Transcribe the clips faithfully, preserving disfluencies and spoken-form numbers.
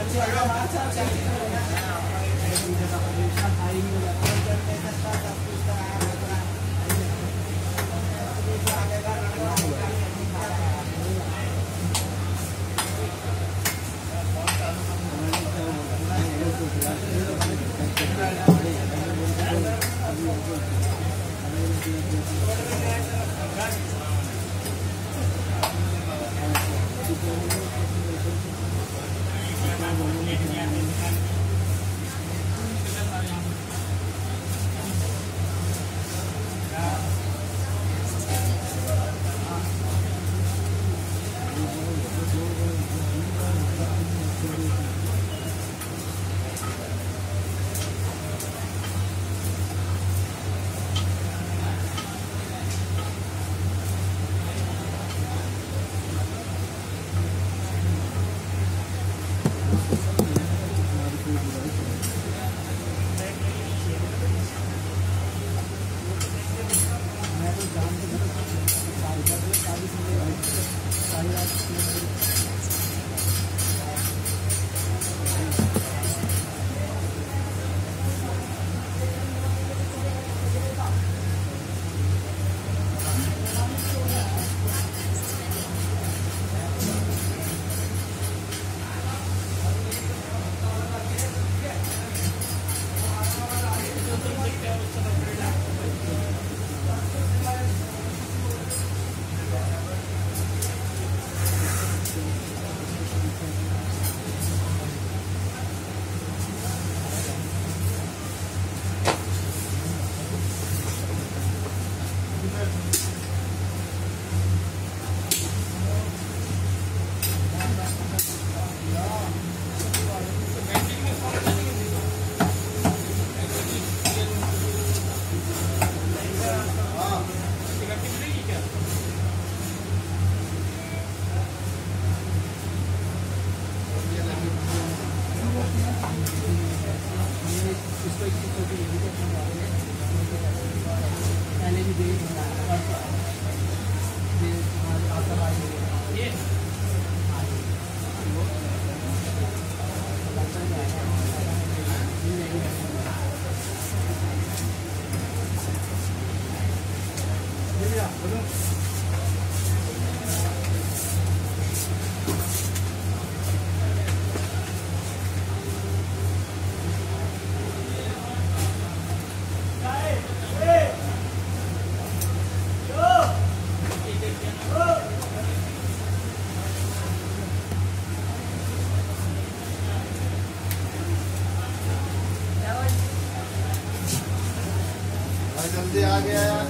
जल्दी आ गया यार।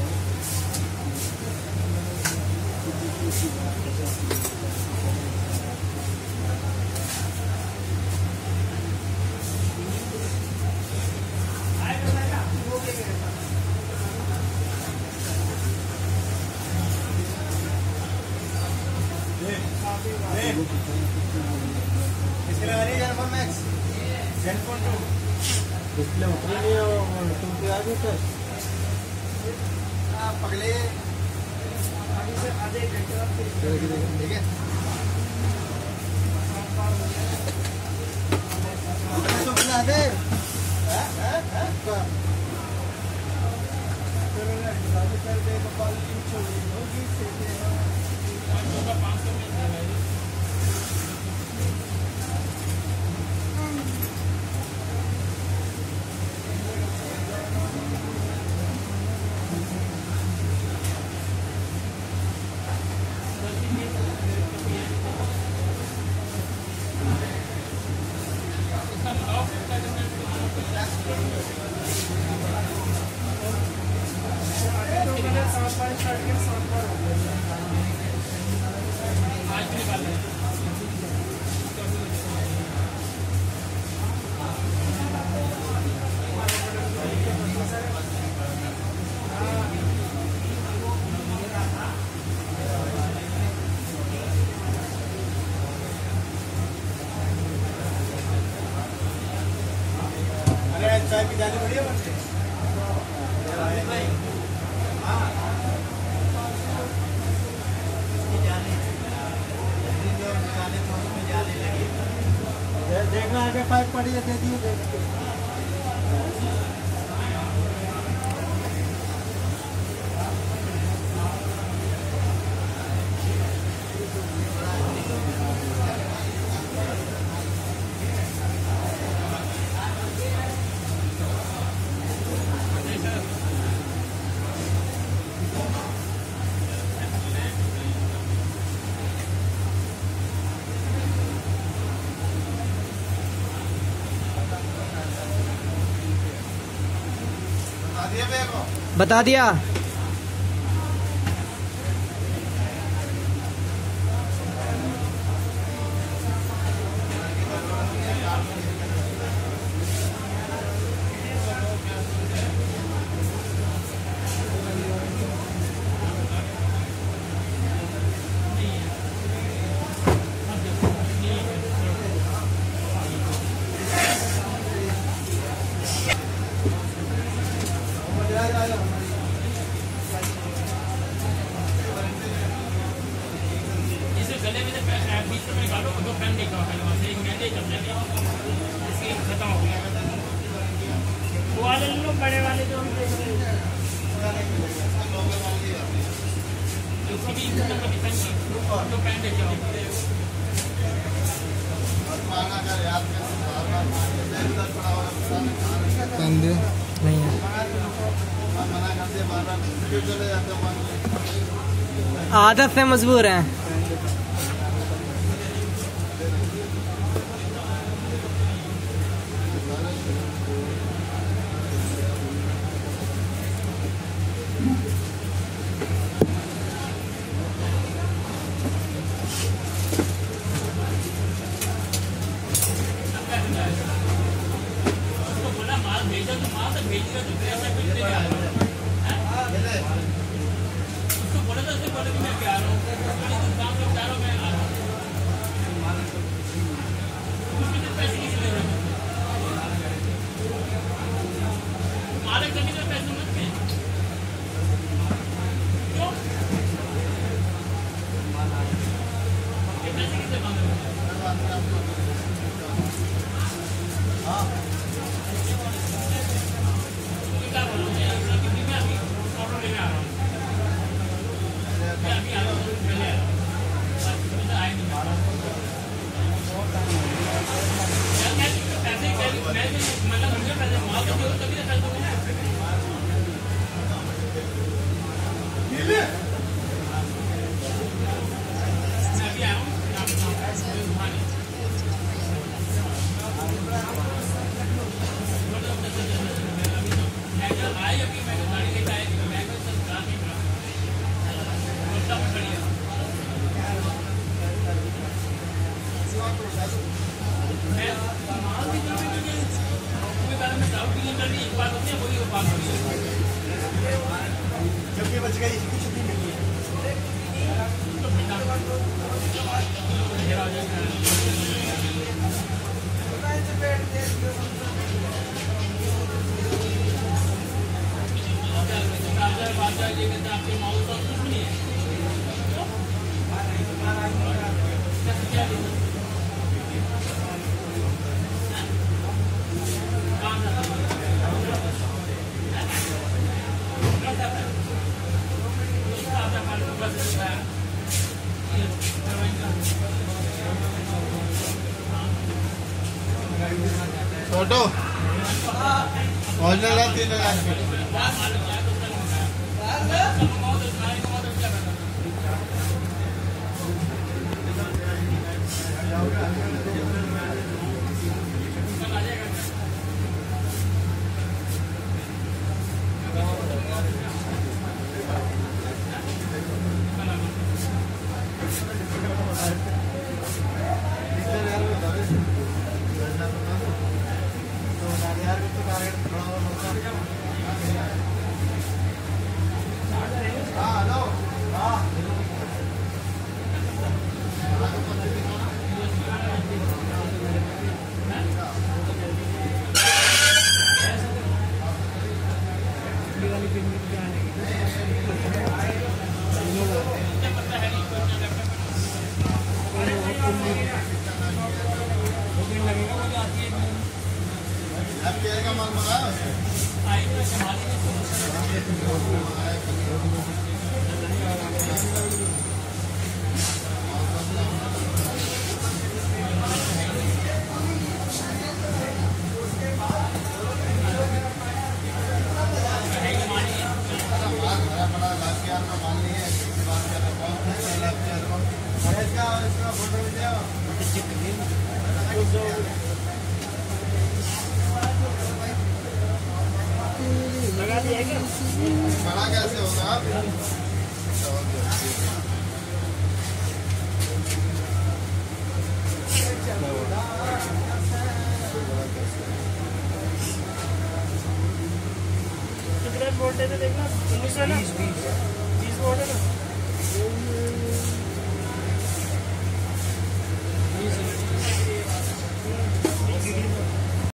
इसके लगा रही है Zenfone Max, Zenfone two display उतरी नहीं है और तुम पे आ गए सर। हाँ पगले अभी से आधे घंटे ठीक है। तो बना दे हैं हैं हैं का चलो ना गाड़ी कर दे तो क्वालिटी छोड़ी होगी सेटे है पाँच सौ में है भाई। चाय पी जानी बढ़िया बनते बैग में आगे पाइप पड़ी है, दे दिए बैग के। बता दिया। बड़े वाले जो हम देख रहे हैं नहीं है, आदत से मजबूर हैं। जबकि बच गई कुछ नहीं मिली है। फोटो ओरिजिनल तीन हजार का माल मंगाया लगा दिया क्या? बड़ा कैसे होगा आप? कितने वोल्ट है देखना? उन्नीस है ना? बीस वोल्ट है ना?